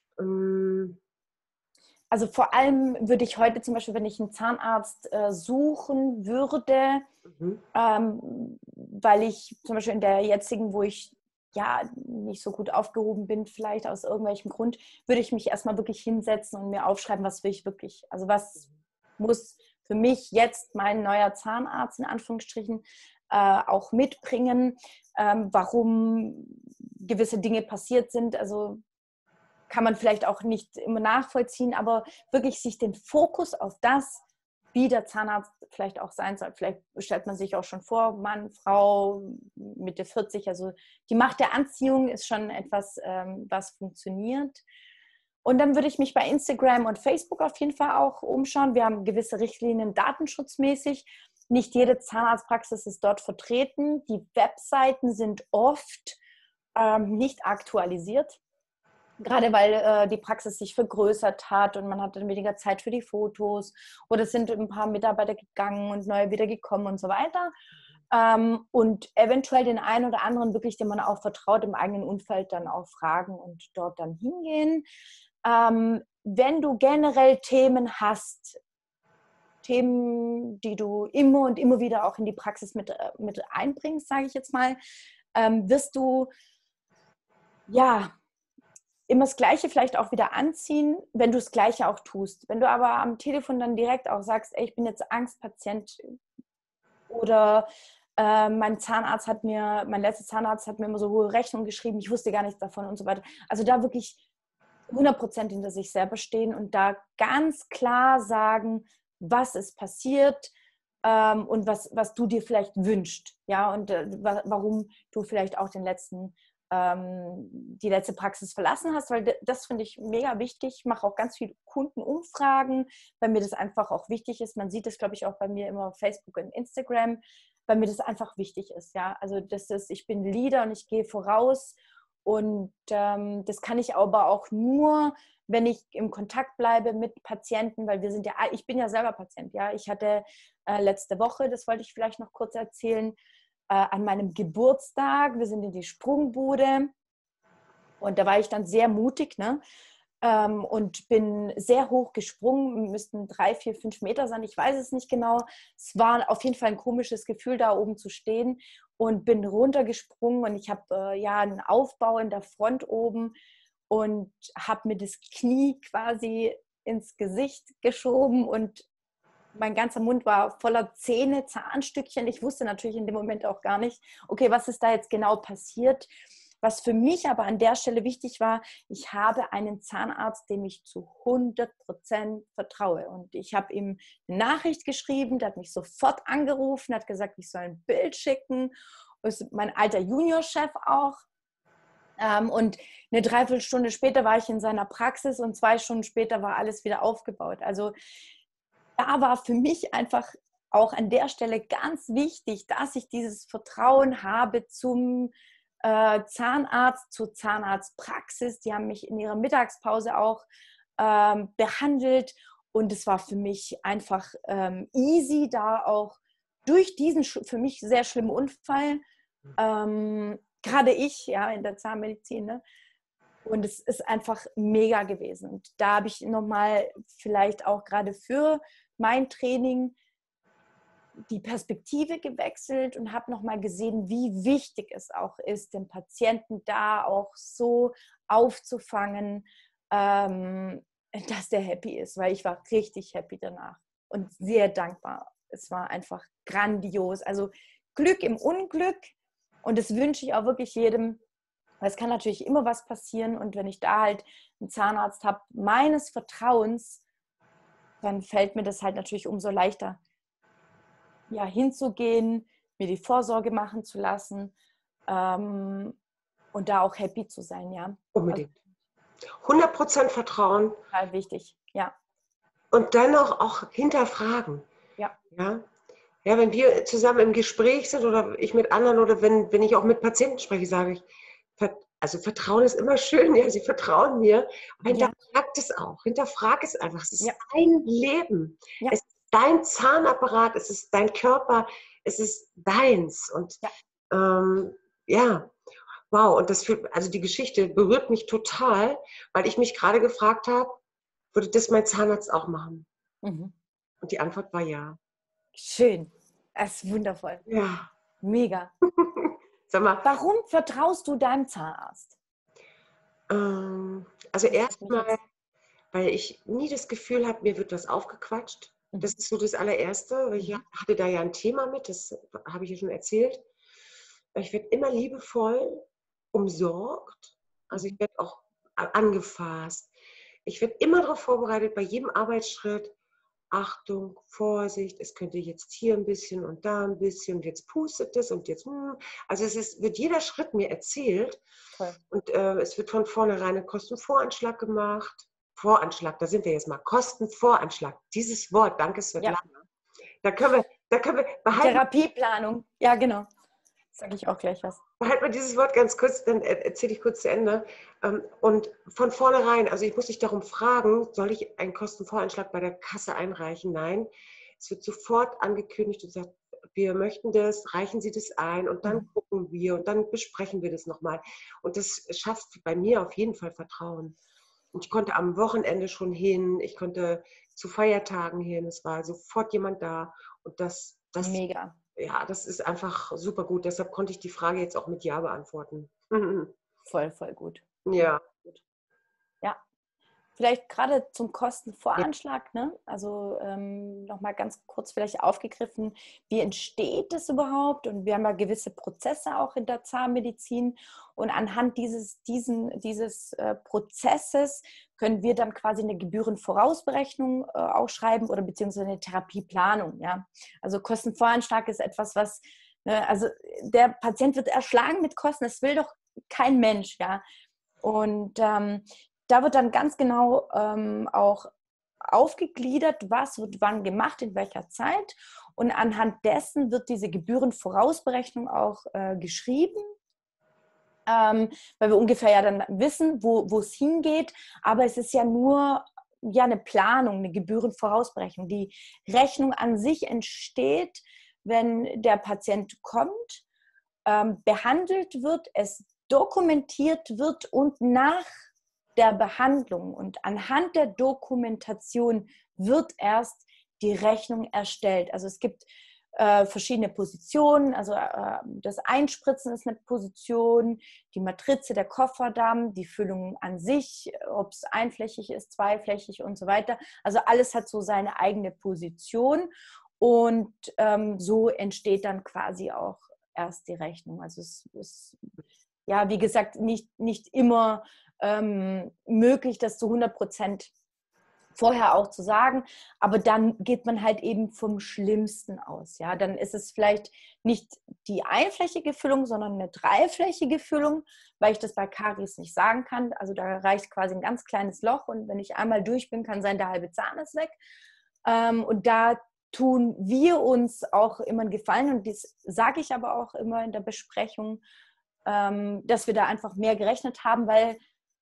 Also vor allem würde ich heute zum Beispiel, wenn ich einen Zahnarzt suchen würde, weil ich zum Beispiel in der jetzigen, wo ich ja nicht so gut aufgehoben bin, vielleicht aus irgendwelchem Grund, würde ich mich erstmal wirklich hinsetzen und mir aufschreiben, was will ich wirklich. Also was muss für mich jetzt mein neuer Zahnarzt in Anführungsstrichen auch mitbringen, warum gewisse Dinge passiert sind. Also kann man vielleicht auch nicht immer nachvollziehen, aber wirklich sich den Fokus auf das, wie der Zahnarzt vielleicht auch sein soll. Vielleicht stellt man sich auch schon vor, Mann, Frau, Mitte 40, also die Macht der Anziehung ist schon etwas, was funktioniert. Und dann würde ich mich bei Instagram und Facebook auf jeden Fall auch umschauen. Wir haben gewisse Richtlinien datenschutzmäßig. Nicht jede Zahnarztpraxis ist dort vertreten. Die Webseiten sind oft nicht aktualisiert. Gerade weil die Praxis sich vergrößert hat und man hat dann weniger Zeit für die Fotos oder es sind ein paar Mitarbeiter gegangen und neue wieder gekommen und so weiter. Und eventuell den einen oder anderen wirklich, dem man auch vertraut, im eigenen Umfeld dann auch fragen und dort dann hingehen. Wenn du generell Themen hast, Themen, die du immer und immer wieder auch in die Praxis mit einbringst, sage ich jetzt mal, wirst du immer das Gleiche vielleicht auch wieder anziehen, wenn du das Gleiche auch tust. Wenn du aber am Telefon dann direkt auch sagst, ey, ich bin jetzt Angstpatient oder mein letzter Zahnarzt hat mir immer so hohe Rechnungen geschrieben, ich wusste gar nichts davon und so weiter. Also da wirklich 100% hinter sich selber stehen und da ganz klar sagen, was ist passiert und was du dir vielleicht wünschst, ja, und warum du vielleicht auch die letzte Praxis verlassen hast, weil das finde ich mega wichtig. Ich mache auch ganz viele Kundenumfragen, weil mir das einfach auch wichtig ist. Man sieht das, glaube ich, auch bei mir immer auf Facebook und Instagram, weil mir das einfach wichtig ist. Ja, also ich bin Leader und ich gehe voraus und das kann ich aber auch nur, wenn ich im Kontakt bleibe mit Patienten, weil ich bin ja selber Patient. Ja, ich hatte letzte Woche, das wollte ich vielleicht noch kurz erzählen, an meinem Geburtstag. Wir sind in die Sprungbude und da war ich dann sehr mutig, ne? Und bin sehr hoch gesprungen, müssten 3, 4, 5 Meter sein, ich weiß es nicht genau. Es war auf jeden Fall ein komisches Gefühl, da oben zu stehen und bin runtergesprungen und ich habe einen Aufbau in der Front oben und habe mir das Knie quasi ins Gesicht geschoben und mein ganzer Mund war voller Zähne, Zahnstückchen. Ich wusste natürlich in dem Moment auch gar nicht, okay, was ist da jetzt genau passiert? Was für mich aber an der Stelle wichtig war, ich habe einen Zahnarzt, dem ich zu 100% vertraue. Und ich habe ihm eine Nachricht geschrieben, der hat mich sofort angerufen, hat gesagt, ich soll ein Bild schicken. Das ist mein alter Juniorchef auch. Und eine Dreiviertelstunde später war ich in seiner Praxis und 2 Stunden später war alles wieder aufgebaut. Also da war für mich einfach auch an der Stelle ganz wichtig, dass ich dieses Vertrauen habe zum Zahnarzt, zur Zahnarztpraxis. Die haben mich in ihrer Mittagspause auch behandelt und es war für mich einfach easy, da auch durch diesen für mich sehr schlimmen Unfall, gerade ich, ja, in der Zahnmedizin, ne? Und es ist einfach mega gewesen. Und da habe ich nochmal vielleicht auch gerade für mein Training die Perspektive gewechselt und habe nochmal gesehen, wie wichtig es auch ist, den Patienten da auch so aufzufangen, dass der happy ist, weil ich war richtig happy danach und sehr dankbar. Es war einfach grandios. Also Glück im Unglück und das wünsche ich auch wirklich jedem. Es kann natürlich immer was passieren und wenn ich da halt einen Zahnarzt habe, meines Vertrauens, dann fällt mir das halt natürlich umso leichter, ja, hinzugehen, mir die Vorsorge machen zu lassen und da auch happy zu sein, ja. Unbedingt. 100% Vertrauen. Total wichtig, ja. Und dennoch auch hinterfragen. Ja. Ja? Ja, wenn wir zusammen im Gespräch sind oder ich mit anderen oder wenn ich auch mit Patienten spreche, sage ich, also Vertrauen ist immer schön, ja, sie vertrauen mir, aber hinterfragt es auch, hinterfrag es einfach, es ist dein Leben, es ist dein Zahnapparat, es ist dein Körper, es ist deins und wow, und also die Geschichte berührt mich total, weil ich mich gerade gefragt habe, würde das mein Zahnarzt auch machen? Mhm. Und die Antwort war ja. Schön, das ist wundervoll. Ja. Mega. Sag mal, warum vertraust du deinem Zahnarzt? Also erstmal, weil ich nie das Gefühl habe, mir wird was aufgequatscht. Das ist so das allererste. Ich hatte da ja ein Thema mit, das habe ich ja schon erzählt. Ich werde immer liebevoll umsorgt. Also ich werde auch angefasst. Ich werde immer darauf vorbereitet, bei jedem Arbeitsschritt, Achtung, Vorsicht, es könnte jetzt hier ein bisschen und da ein bisschen, und jetzt pustet es und jetzt, also wird jeder Schritt mir erzählt. Toll. Und es wird von vornherein ein Kostenvoranschlag gemacht. Voranschlag, da sind wir jetzt mal, Kostenvoranschlag. Dieses Wort, danke Svetlana. Da können wir behalten. Therapieplanung, ja genau. Sage ich auch gleich was. Behalten wir dieses Wort ganz kurz, dann erzähle ich kurz zu Ende. Und von vornherein, also ich muss dich darum fragen, soll ich einen Kostenvoranschlag bei der Kasse einreichen? Nein. Es wird sofort angekündigt und sagt, wir möchten das, reichen Sie das ein und dann gucken wir und dann besprechen wir das nochmal. Und das schafft bei mir auf jeden Fall Vertrauen. Und ich konnte am Wochenende schon hin, ich konnte zu Feiertagen hin, es war sofort jemand da und das mega. Ja, das ist einfach super gut. Deshalb konnte ich die Frage jetzt auch mit Ja beantworten. Voll, voll gut. Ja. Ja. Vielleicht gerade zum Kostenvoranschlag, ne? Also nochmal ganz kurz vielleicht aufgegriffen, wie entsteht das überhaupt? Und wir haben ja gewisse Prozesse auch in der Zahnmedizin und anhand dieses Prozesses können wir dann quasi eine Gebührenvorausberechnung auch schreiben oder beziehungsweise eine Therapieplanung. Ja? Also Kostenvoranschlag ist etwas, was, ne, also der Patient wird erschlagen mit Kosten, das will doch kein Mensch, ja. Und da wird dann ganz genau auch aufgegliedert, was wird wann gemacht, in welcher Zeit. Und anhand dessen wird diese Gebührenvorausberechnung auch geschrieben, weil wir ungefähr ja dann wissen, wo es hingeht. Aber es ist ja nur eine Planung, eine Gebührenvorausberechnung. Die Rechnung an sich entsteht, wenn der Patient kommt, behandelt wird, es dokumentiert wird und nach der Behandlung und anhand der Dokumentation wird erst die Rechnung erstellt. Also es gibt verschiedene Positionen, also das Einspritzen ist eine Position, die Matrize, der Kofferdamm, die Füllung an sich, ob es einflächig ist, zweiflächig und so weiter. Also alles hat so seine eigene Position und so entsteht dann quasi auch erst die Rechnung. Also es ja, wie gesagt, nicht immer möglich, das zu 100% vorher auch zu sagen, aber dann geht man halt eben vom Schlimmsten aus. Ja, dann ist es vielleicht nicht die einflächige Füllung, sondern eine dreiflächige Füllung, weil ich das bei Karies nicht sagen kann. Also da reicht quasi ein ganz kleines Loch und wenn ich einmal durch bin, kann sein, der halbe Zahn ist weg. Und da tun wir uns auch immer einen Gefallen und das sage ich aber auch immer in der Besprechung, dass wir da einfach mehr gerechnet haben, weil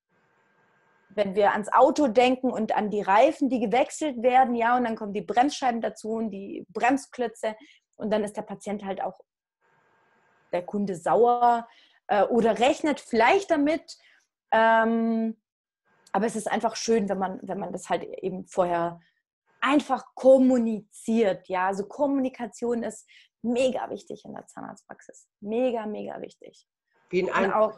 wenn wir ans Auto denken und an die Reifen, die gewechselt werden, ja, und dann kommen die Bremsscheiben dazu und die Bremsklötze und dann ist der Patient halt auch, der Kunde sauer oder rechnet vielleicht damit. Aber es ist einfach schön, wenn man das halt eben vorher einfach kommuniziert. Ja, also Kommunikation ist mega wichtig in der Zahnarztpraxis. Mega, mega wichtig. Wie in allen auch,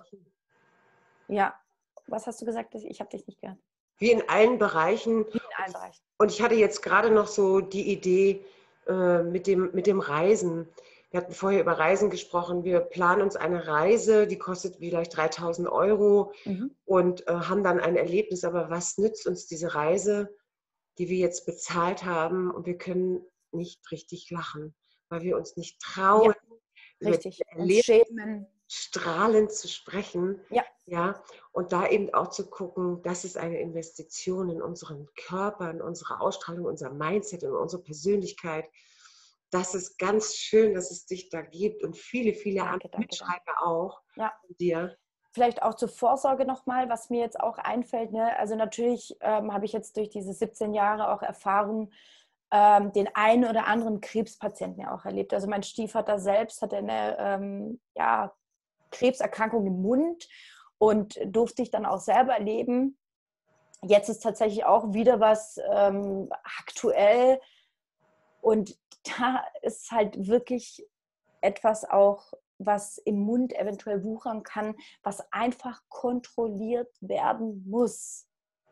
ja, was hast du gesagt? Ich habe dich nicht gehört. Wie in allen Bereichen. Wie in allen Bereichen. Und ich hatte jetzt gerade noch so die Idee mit dem Reisen. Wir hatten vorher über Reisen gesprochen. Wir planen uns eine Reise, die kostet vielleicht 3.000 Euro und haben dann ein Erlebnis. Aber was nützt uns diese Reise, die wir jetzt bezahlt haben und wir können nicht richtig lachen, weil wir uns nicht trauen, richtig, und schämen, strahlend zu sprechen. Ja. Ja, und da eben auch zu gucken, das ist eine Investition in unseren Körper, in unsere Ausstrahlung, unser Mindset, in unsere Persönlichkeit. Das ist ganz schön, dass es dich da gibt und viele, viele andere Mitstreiter auch. Ja. Von dir. Vielleicht auch zur Vorsorge nochmal, was mir jetzt auch einfällt. Ne? Also natürlich habe ich jetzt durch diese 17 Jahre auch Erfahrung, den einen oder anderen Krebspatienten ja auch erlebt. Also mein Stiefvater selbst hatte eine Krebserkrankung im Mund und durfte ich dann auch selber erleben. Jetzt ist tatsächlich auch wieder was aktuell und da ist halt wirklich etwas auch, was im Mund eventuell wuchern kann, was einfach kontrolliert werden muss.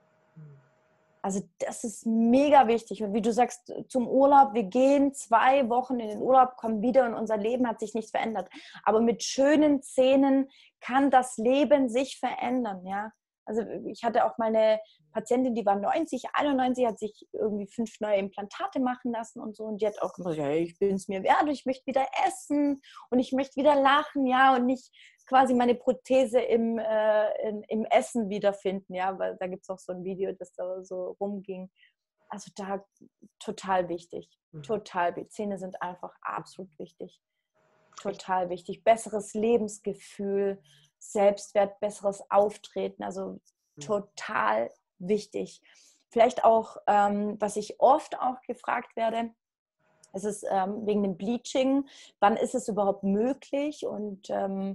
Also das ist mega wichtig. Und wie du sagst, zum Urlaub, wir gehen 2 Wochen in den Urlaub, kommen wieder und unser Leben hat sich nicht verändert. Aber mit schönen Zähnen kann das Leben sich verändern, ja. Also ich hatte auch mal eine Patientin, die war 90, 91, hat sich irgendwie 5 neue Implantate machen lassen und so. Und die hat auch gesagt, ja, ich bin es mir wert, ich möchte wieder essen und ich möchte wieder lachen, ja, und nicht quasi meine Prothese im Essen wiederfinden, ja, weil da gibt es auch so ein Video, das da so rumging. Also da total wichtig, total wichtig. Zähne sind einfach absolut wichtig, total wichtig. Besseres Lebensgefühl, Selbstwert, besseres Auftreten, also total wichtig. Vielleicht auch, was ich oft auch gefragt werde, es ist wegen dem Bleaching, wann ist es überhaupt möglich und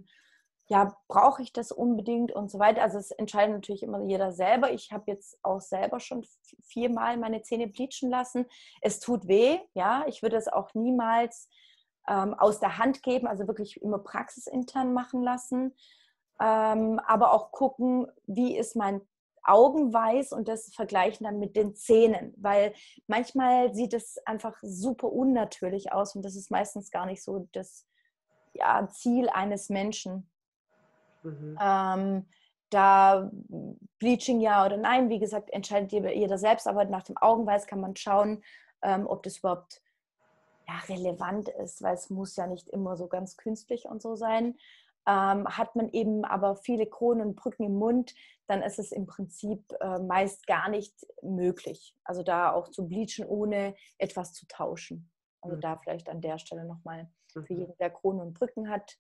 brauche ich das unbedingt und so weiter. Also es entscheidet natürlich immer jeder selber. Ich habe jetzt auch selber schon 4-mal meine Zähne bleachen lassen. Es tut weh, ja. Ich würde es auch niemals aus der Hand geben, also wirklich immer praxisintern machen lassen. Aber auch gucken, wie ist mein Augenweiß und das vergleichen dann mit den Zähnen, weil manchmal sieht es einfach super unnatürlich aus und das ist meistens gar nicht so das Ziel eines Menschen. Da Bleaching ja oder nein, wie gesagt, entscheidet jeder selbst, aber nach dem Augenweiß kann man schauen, ob das überhaupt relevant ist, weil es muss ja nicht immer so ganz künstlich und so sein. Hat man eben aber viele Kronen und Brücken im Mund, dann ist es im Prinzip meist gar nicht möglich. Also da auch zu bleachen, ohne etwas zu tauschen. Also da vielleicht an der Stelle nochmal für jeden, der Kronen und Brücken hat,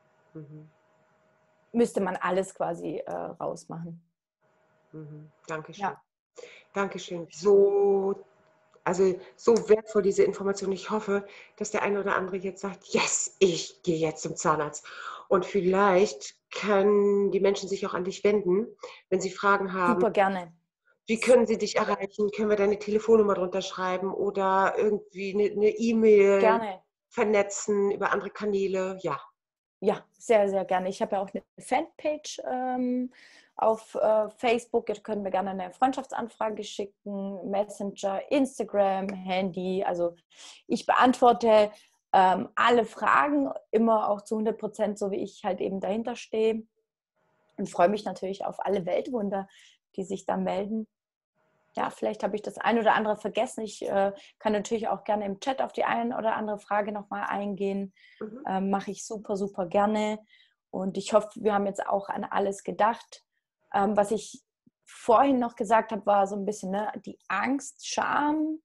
müsste man alles quasi rausmachen. Dankeschön. Ja. Dankeschön. So wertvoll diese Information. Ich hoffe, dass der eine oder andere jetzt sagt, yes, ich gehe jetzt zum Zahnarzt. Und vielleicht können die Menschen sich auch an dich wenden, wenn sie Fragen haben. Super gerne. Wie können sie dich erreichen? Können wir deine Telefonnummer drunter schreiben oder irgendwie eine E-Mail vernetzen über andere Kanäle? Ja. Ja, sehr, sehr gerne. Ich habe ja auch eine Fanpage auf Facebook. Da können wir gerne eine Freundschaftsanfrage schicken, Messenger, Instagram, Handy. Also ich beantworte alle Fragen, immer auch zu 100%, so wie ich halt eben dahinter stehe. Und freue mich natürlich auf alle Weltwunder, die sich da melden. Ja, vielleicht habe ich das ein oder andere vergessen. Ich kann natürlich auch gerne im Chat auf die ein oder andere Frage nochmal eingehen. Mhm. Mache ich super, super gerne. Und ich hoffe, wir haben jetzt auch an alles gedacht. Was ich vorhin noch gesagt habe, war so ein bisschen, ne, die Angst, Scham.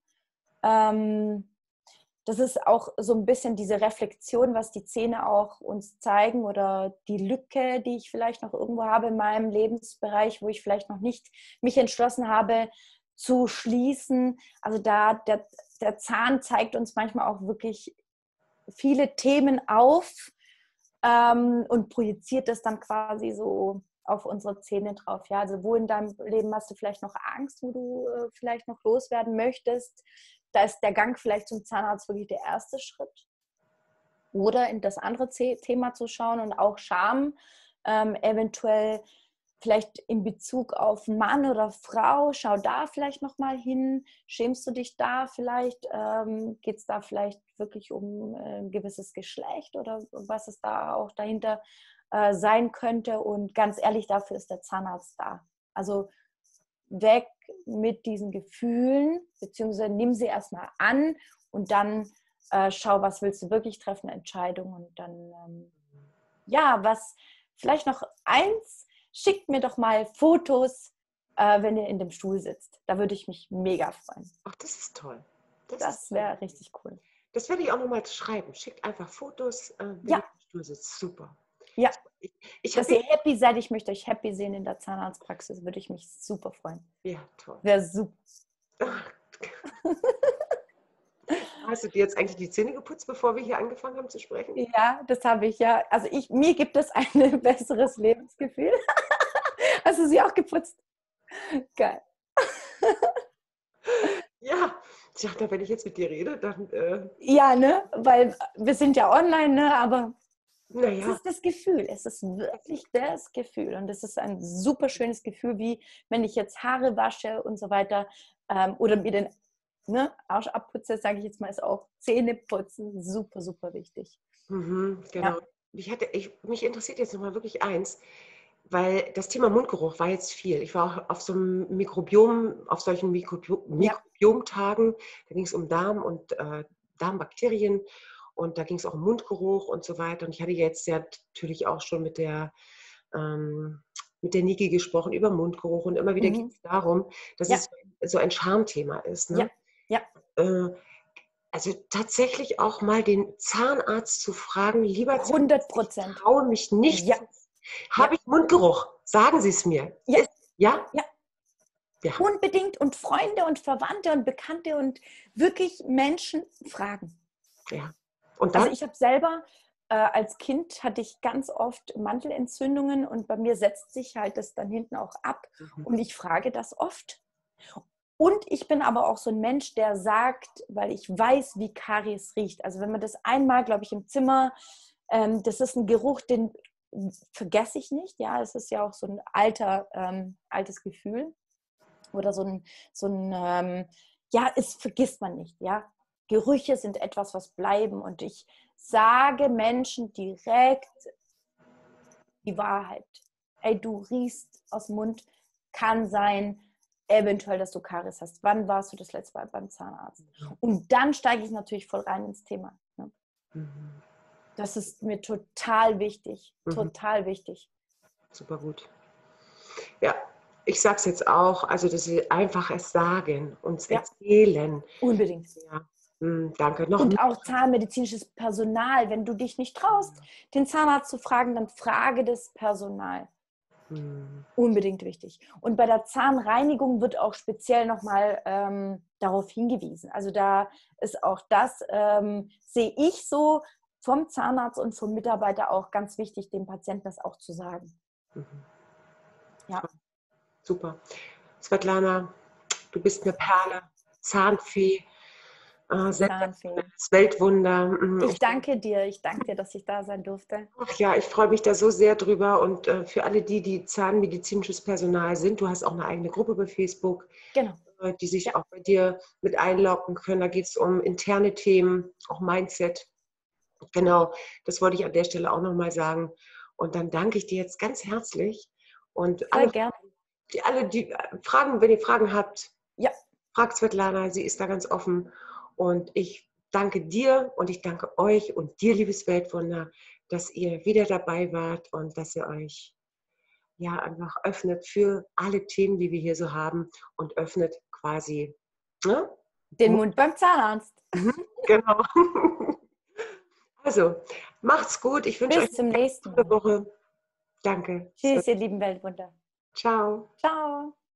Das ist auch so ein bisschen diese Reflexion, was die Zähne auch uns zeigen oder die Lücke, die ich vielleicht noch irgendwo habe in meinem Lebensbereich, wo ich vielleicht noch nicht mich entschlossen habe zu schließen. Also der Zahn zeigt uns manchmal auch wirklich viele Themen auf und projiziert das dann quasi so auf unsere Zähne drauf. Ja, also wo in deinem Leben hast du vielleicht noch Angst, wo du vielleicht noch loswerden möchtest? Da ist der Gang vielleicht zum Zahnarzt wirklich der erste Schritt. Oder in das andere Thema zu schauen und auch Scham, eventuell vielleicht in Bezug auf Mann oder Frau, schau da vielleicht nochmal hin, schämst du dich da vielleicht, geht es da vielleicht wirklich um ein gewisses Geschlecht oder was es da auch dahinter sein könnte, und ganz ehrlich, dafür ist der Zahnarzt da. Also weg mit diesen Gefühlen, beziehungsweise nimm sie erstmal an und dann schau, was willst du wirklich treffen, Entscheidungen, und dann, ja, was, vielleicht noch eins, schickt mir doch mal Fotos, wenn ihr in dem Stuhl sitzt. Da würde ich mich mega freuen. Ach, das ist toll. Das wäre richtig cool. Das werde ich auch nochmal schreiben. Schickt einfach Fotos, wenn ihr Ja, im Stuhl sitzt. Super. ja. Ich Dass habe ihr happy seid, ich möchte euch happy sehen in der Zahnarztpraxis, würde ich mich super freuen. ja, toll. Wäre super. Hast du dir jetzt eigentlich die Zähne geputzt, bevor wir hier angefangen haben zu sprechen? Ja, das habe ich ja. Also mir gibt es ein besseres Lebensgefühl. Hast du sie auch geputzt? Geil. Ja, ich dachte, wenn ich jetzt mit dir rede, dann, Ja, ne? Weil wir sind ja online, ne? Aber es naja, ist das Gefühl. Es ist wirklich das Gefühl. Und es ist ein super schönes Gefühl, wie wenn ich jetzt Haare wasche und so weiter, oder mir den, ne, Arsch abputze, sage ich jetzt mal, ist auch Zähne putzen super, super wichtig. genau. Ja, Mich interessiert jetzt nochmal wirklich eins, weil das Thema Mundgeruch war jetzt viel. Ich war auch auf so einem auf solchen ja. Mikrobiomtagen, da ging es um Darm und Darmbakterien, und da ging es auch um Mundgeruch und so weiter. Und ich hatte jetzt ja natürlich auch schon mit der Niki gesprochen über Mundgeruch, und immer wieder geht Mhm. es darum, dass Ja, es so ein Schamthema ist. ja, Ne? ja. Äh, also tatsächlich auch mal den Zahnarzt zu fragen, lieber Zahnarzt, ich 100%. traue mich nicht. Ja, ja, Habe ich Mundgeruch? Sagen Sie es mir. ja, Ja? ja. Ja. Unbedingt, und Freunde und Verwandte und Bekannte und wirklich Menschen fragen. Ja. Und Also dann? ich habe selber, als Kind hatte ich ganz oft Mandelentzündungen, und bei mir setzt sich halt das dann hinten auch ab, Mhm. und ich frage das oft. Und ich bin aber auch so ein Mensch, der sagt, weil ich weiß, wie Karies riecht. Also wenn man das einmal, glaube ich, im Zimmer, das ist ein Geruch, den vergesse ich nicht. Ja, es ist ja auch so ein altes Gefühl. Oder ja, es vergisst man nicht, ja. Gerüche sind etwas, was bleiben, und ich sage Menschen direkt die Wahrheit. Ey, du riechst aus dem Mund, kann sein, eventuell, dass du Karies hast. Wann warst du das letzte Mal beim Zahnarzt? Und dann steige ich natürlich voll rein ins Thema. Ne? Mhm. Das ist mir total wichtig, Mhm. total wichtig. Super gut. Ja, ich sage es jetzt auch, also dass Sie einfach es sagen, uns Ja, erzählen. unbedingt. Ja. Danke. Noch Und mehr. auch zahnmedizinisches Personal. Wenn du dich nicht traust, den Zahnarzt zu fragen, dann frage das Personal. Mhm. Unbedingt wichtig. Und bei der Zahnreinigung wird auch speziell nochmal darauf hingewiesen. Also da ist auch das, sehe ich so vom Zahnarzt und vom Mitarbeiter auch ganz wichtig, dem Patienten das auch zu sagen. Mhm. Ja. Super. Svetlana, du bist eine Perle, Zahnfee, Zahnfee. sensationelles Weltwunder. Ich danke dir, dass ich da sein durfte. Ach ja, ich freue mich da so sehr drüber, und für alle die zahnmedizinisches Personal sind, du hast auch eine eigene Gruppe bei Facebook, Genau. die sich Ja, auch bei dir mit einloggen können. Da geht es um interne Themen, auch Mindset. Genau, das wollte ich an der Stelle auch nochmal sagen. Und dann danke ich dir jetzt ganz herzlich, Und Sehr gerne. die Fragen, wenn ihr Fragen habt, Ja. fragt Svetlana, sie ist da ganz offen. Und ich danke dir und ich danke euch und dir, liebes Weltwunder, dass ihr wieder dabei wart und dass ihr euch ja einfach öffnet für alle Themen, die wir hier so haben und öffnet quasi, ne? Den Mund beim Zahnarzt. Genau. Also, macht's gut. Ich wünsche euch Bis zum eine nächsten gute Mal. Woche. Danke. Tschüss, ihr lieben Weltwunder. Ciao. Ciao.